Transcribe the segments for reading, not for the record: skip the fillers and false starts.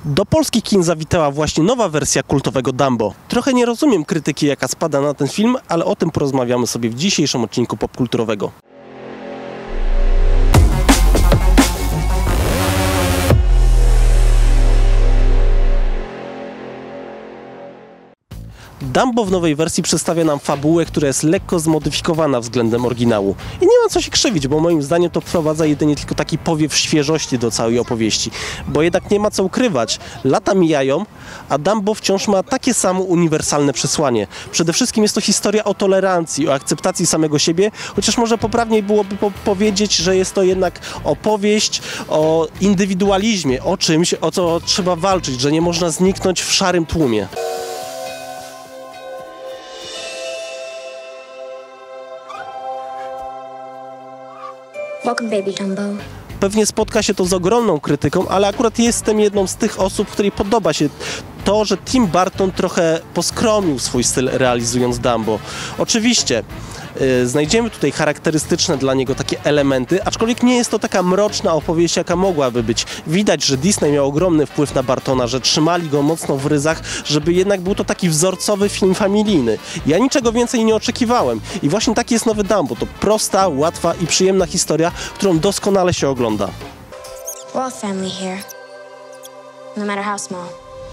Do polskich kin zawitała właśnie nowa wersja kultowego Dumbo. Trochę nie rozumiem krytyki, jaka spada na ten film, ale o tym porozmawiamy sobie w dzisiejszym odcinku Popkulturowego. Dumbo w nowej wersji przedstawia nam fabułę, która jest lekko zmodyfikowana względem oryginału. I nie ma co się krzywić, bo moim zdaniem to wprowadza jedynie tylko taki powiew świeżości do całej opowieści. Bo jednak nie ma co ukrywać, lata mijają, a Dumbo wciąż ma takie samo uniwersalne przesłanie. Przede wszystkim jest to historia o tolerancji, o akceptacji samego siebie, chociaż może poprawniej byłoby powiedzieć, że jest to jednak opowieść o indywidualizmie, o czymś, o co trzeba walczyć, że nie można zniknąć w szarym tłumie. Welcome, baby Dumbo. Pewnie spotka się to z ogromną krytyką, ale akurat jestem jedną z tych osób, której podoba się to, że Tim Burton trochę poskromił swój styl, realizując Dumbo. Oczywiście znajdziemy tutaj charakterystyczne dla niego takie elementy, aczkolwiek nie jest to taka mroczna opowieść, jaka mogłaby być. Widać, że Disney miał ogromny wpływ na Burtona, że trzymali go mocno w ryzach, żeby jednak był to taki wzorcowy film familijny. Ja niczego więcej nie oczekiwałem i właśnie taki jest nowy Dumbo. To prosta, łatwa i przyjemna historia, którą doskonale się ogląda. We're all family here, no matter how small.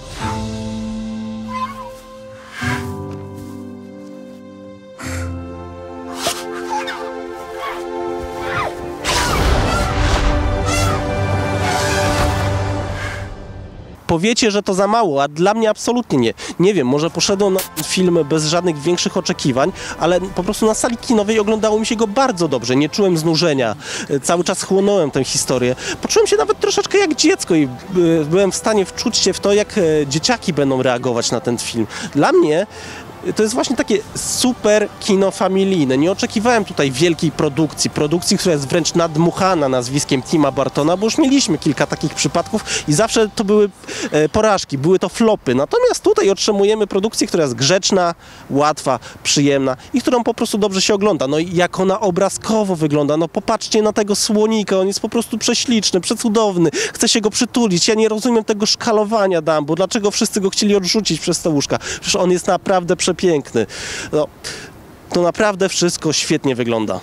Powiecie, że to za mało, a dla mnie absolutnie nie. Nie wiem, może poszedłem na film bez żadnych większych oczekiwań, ale po prostu na sali kinowej oglądało mi się go bardzo dobrze. Nie czułem znużenia. Cały czas chłonąłem tę historię. Poczułem się nawet troszeczkę jak dziecko i byłem w stanie wczuć się w to, jak dzieciaki będą reagować na ten film. Dla mnie to jest właśnie takie super kino familijne. Nie oczekiwałem tutaj wielkiej produkcji, która jest wręcz nadmuchana nazwiskiem Tima Burtona, bo już mieliśmy kilka takich przypadków i zawsze to były porażki, były to flopy. Natomiast tutaj otrzymujemy produkcję, która jest grzeczna, łatwa, przyjemna i którą po prostu dobrze się ogląda. No i jak ona obrazkowo wygląda, no popatrzcie na tego słonika, on jest po prostu prześliczny, przecudowny, chce się go przytulić. Ja nie rozumiem tego szkalowania Dumbo, dlaczego wszyscy go chcieli odrzucić przez te łóżka. Przecież on jest naprawdę przepiękny. No, to naprawdę wszystko świetnie wygląda.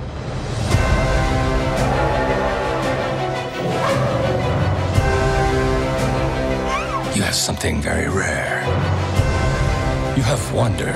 You have something very rare. You have wonder.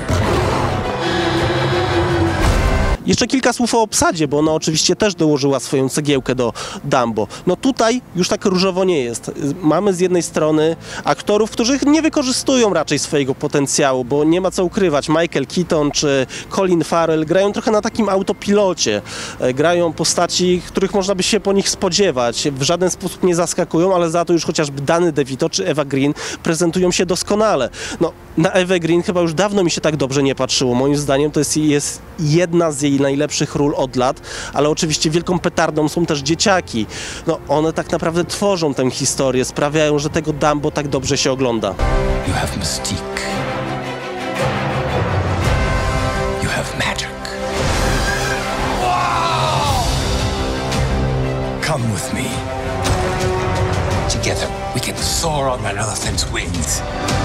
Jeszcze kilka słów o obsadzie, bo ona oczywiście też dołożyła swoją cegiełkę do Dumbo. No tutaj już tak różowo nie jest. Mamy z jednej strony aktorów, którzy nie wykorzystują raczej swojego potencjału, bo nie ma co ukrywać. Michael Keaton czy Colin Farrell grają trochę na takim autopilocie. Grają postaci, których można by się po nich spodziewać. W żaden sposób nie zaskakują, ale za to już chociażby Danny DeVito czy Eva Green prezentują się doskonale. No, na Ewę Green chyba już dawno mi się tak dobrze nie patrzyło. Moim zdaniem to jest jedna z jej najlepszych ról od lat, ale oczywiście wielką petardą są też dzieciaki. No, one tak naprawdę tworzą tę historię, sprawiają, że tego Dumbo tak dobrze się ogląda. You have mystique. You have magic. Wow! Come with me. Together we can soar on an elephant's wings.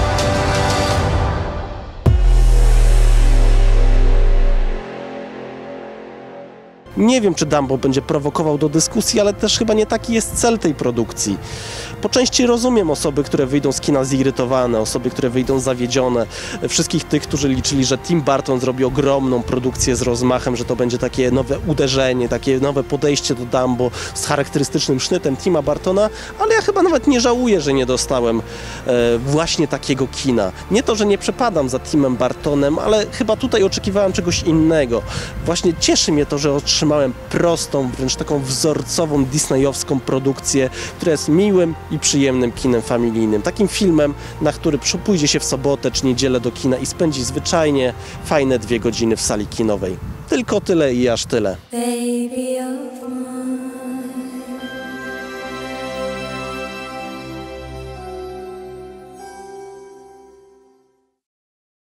Nie wiem, czy Dumbo będzie prowokował do dyskusji, ale też chyba nie taki jest cel tej produkcji. Po części rozumiem osoby, które wyjdą z kina zirytowane, osoby, które wyjdą zawiedzione, wszystkich tych, którzy liczyli, że Tim Burton zrobi ogromną produkcję z rozmachem, że to będzie takie nowe uderzenie, takie nowe podejście do Dumbo z charakterystycznym sznytem Tima Burtona, ale ja chyba nawet nie żałuję, że nie dostałem właśnie takiego kina. Nie to, że nie przepadam za Timem Burtonem, ale chyba tutaj oczekiwałem czegoś innego. Właśnie cieszy mnie to, że otrzymałem prostą, wręcz taką wzorcową disneyowską produkcję, która jest miłym i przyjemnym kinem familijnym. Takim filmem, na który pójdzie się w sobotę czy niedzielę do kina i spędzi zwyczajnie fajne 2 godziny w sali kinowej. Tylko tyle i aż tyle. Baby of